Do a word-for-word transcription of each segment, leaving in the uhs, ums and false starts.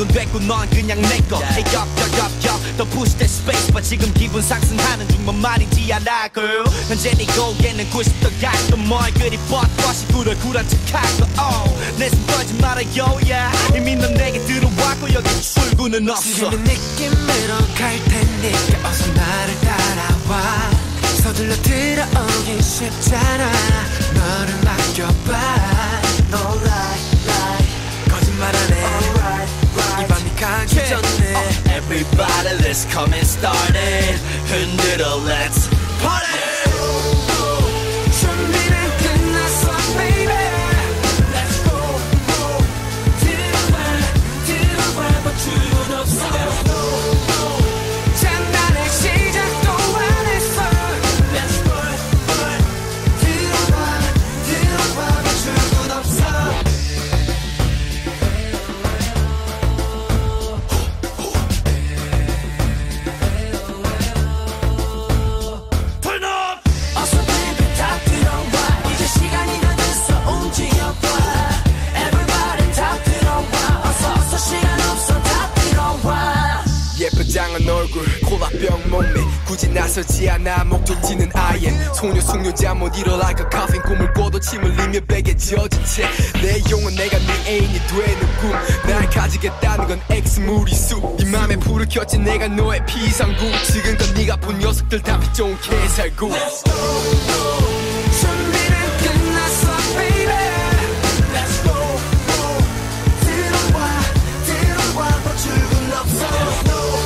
건 됐고 넌 그냥 내꺼 Hey up up up up 더 push that space but 지금 기분 상승하는 중만 말이지 않아 girl 현재 네 고개는 구십 도 가끔 뭘 그리 뻣뻣이 구럴구럴 척하고 oh 내 숨 걸지 말아요 yeah 이미 넌 내게 들어왔고 여기 출구는 없어 지금의 느낌으로 갈 테니까 어서 나를 따라와 서둘러 들어오기 쉽잖아 너를 맡겨봐 No lie lie 거짓말 안 해 Alright right 이 밤이 가기 전에 uh, Everybody let's come and start it 흔들어 let's party 준비는 끝났어 baby Let's go go 들어와 들어와 멈추는 없어 장난의 시작도 안 했어 Let's burn burn 들어와 들어와 멈추는 없어 Turn up 어서 baby 다 들어와 이제 시간이 다 됐어 움직여봐 Everybody 다 들어와 어서 어서 시간 없어 다 들어와 예쁘장한 얼굴 콜라병 몸매 굳이 나서지 않아 목적지는 아예 소녀 숙녀 잠 못 일어날 그 카페인 꿈을 꿔도 침 흘리며 베개 지어진 채내 용은 내가 네 애인이 되는 꿈날 가지겠다는 건 X 무리수 네 맘에 불을 켰지 내가 너의 피상구 지금껏 네가 본 녀석들 다 빚져온 개살구 Let's go go 준비는 끝났어 baby Let's go go 들어와 들어와 멈추는 없어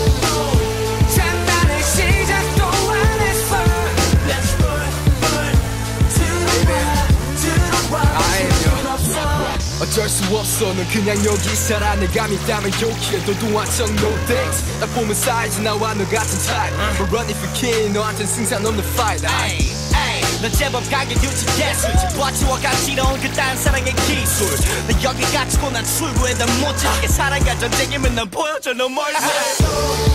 장난의 시작도 안 했어 Let's burn burn 들어와 들어와 멈추는 없어 어쩔 수 없어 넌 그냥 여기 살아 내가 믿다면 욕해 너도 완전 no thanks 딱 보면 사이즈 나와 너 같은 type But run if you can 너한텐 승산 없는 fight Ay, ay, 넌 제법 가격 유지 개수 집어치워 간지러운 그딴 사랑의 기술 너 여기 갇히고 난 출구에 난 못 지게 사랑과 전쟁이면 난 보여줘 너 멀리